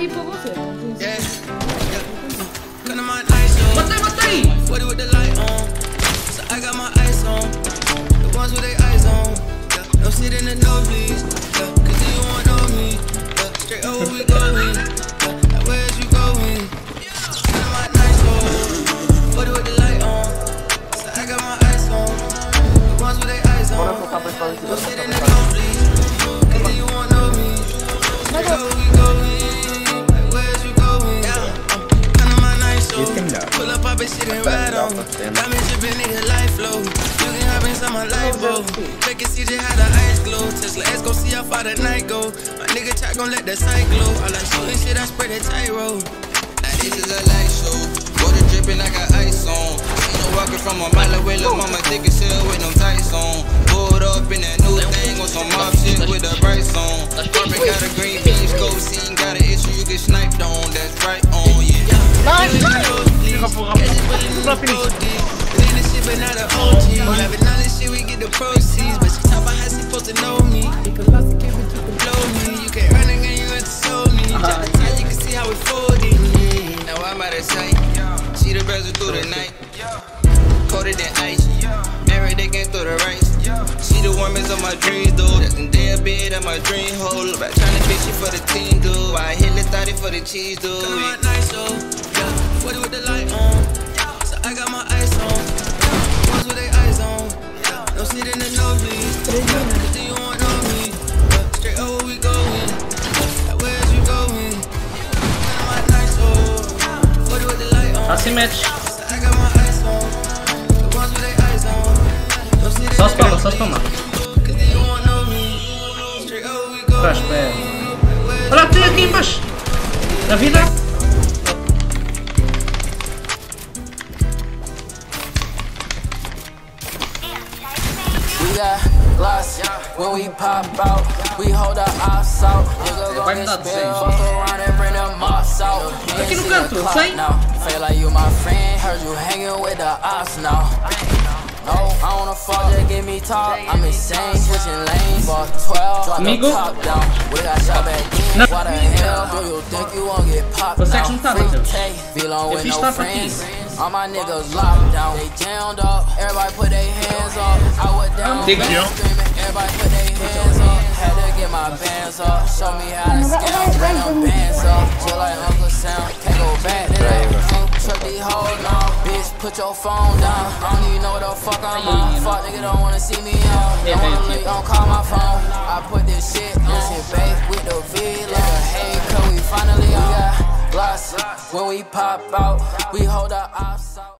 ali pra você. Matei! Gon' let that sight glow. I like shooting shit, I spread that tightrope. Now this is a light show. Water dripping, I got ice on. Ain't no walking from a mile away. Lil' mama thick as hell with no tights on. Pulled up in that new thing on some mob shit with a bright song. Carpet got a green beach, cold scene, got an issue you get sniped on. That's right on, yeah. Having all this shit, we get the proceeds. But she talk about how she supposed to know me. Blow me, you can't run again, you have to show me. Drop the top, you can see how it folded. Now I'm out of sight. See the bezel through the night. Coated in ice. Married again through the rice. See the warmest of my dreams, dude. That's in their bed at my dream hole. About trying to bitch you for the team, dude. I hit the 30 for the cheese, dude. Come on, nice, so yeah. 40 with the light on. So I got my ice on. Ones with their eyes on. No sit in the nosebleed. Cause then you won't know me. Straight up where we going. Where's you going? Come on, nice, so 40 with the light on. Assim mete. So I got my ice on. The ones with their eyes on. Só spama, só spama. Tá, espera. Olha, tem aqui embaixo. Na vida. We got glass when we pop out. We hold our eyes out. Nigga gon' get spilled. Fuck around and bring them moss out. Aqui no canto, sai. Feel like you my friend. Heard you hanging with the ops now. No, I wanna fall, just give me top. I'm insane, switching lanes. Fuck 12, drop the top down. We got shot back in. Why the hell do you think you won't get popped now? Free take, feel on with no friends. All my niggas locked down. They jammed up, everybody put their hands up. I was down, screaming, everybody put their hands up. Had to get my bands up. Show me how to scam, bring them bands up. Just like Uncle Sam, can't go back to that. Truck these hoes on, bitch, put your phone down. I don't even know what the fuck I'm on. Fuck nigga don't wanna see me on. Don't wanna look, don't call my phone. I put this shit on. Shit back with the V like a hey, cause we finally got glass. When we pop out, we hold our ops.